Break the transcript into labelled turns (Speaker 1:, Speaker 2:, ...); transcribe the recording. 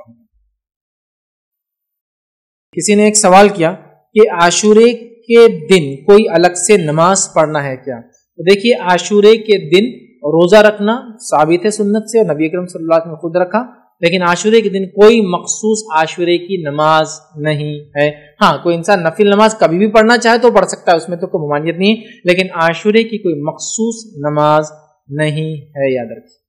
Speaker 1: पढ़ना। किसी ने एक सवाल किया कि आशूरे के दिन कोई अलग से नमाज पढ़ना है क्या? तो देखिए, आशूरे के दिन रोजा रखना साबित है सुन्नत से, और नबी अकरम सल्लल्लाहु अलैहि वसल्लम ने खुद रखा, लेकिन आशूरे के दिन कोई मखसूस आशूरे की नमाज नहीं है। हाँ, कोई इंसान नफिल नमाज कभी भी पढ़ना चाहे तो पढ़ सकता है, उसमें तो कोई ममानियत नहीं है, लेकिन आशूरे की कोई मखसूस नमाज नहीं है, याद रखिए।